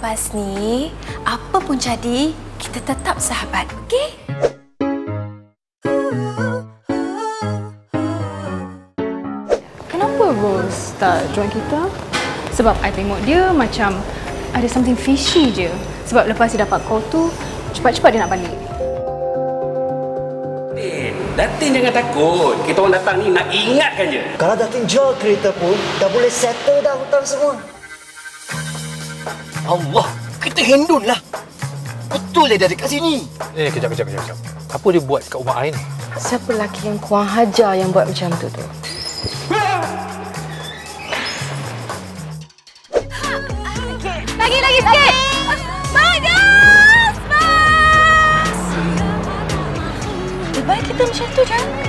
selepas ni, apa pun jadi, kita tetap sahabat, okey? Kenapa Rose tak join kita? Sebab I tengok dia macam ada something fishy je. Sebab lepas dia dapat call tu, cepat-cepat dia nak balik. Datin jangan takut. Kita orang datang ni nak ingatkan je. Kalau Datin jual kereta pun, dah boleh settle dah hutang semua. Allah, kita hendun lah. Betul dia dekat sini. Kejap. Apa dia buat kat rumah I ni? Siapa lelaki yang kurang hajar yang buat macam tu? Lagi sikit! Bagus! Bas! Lebih baik kita macam tu, jangan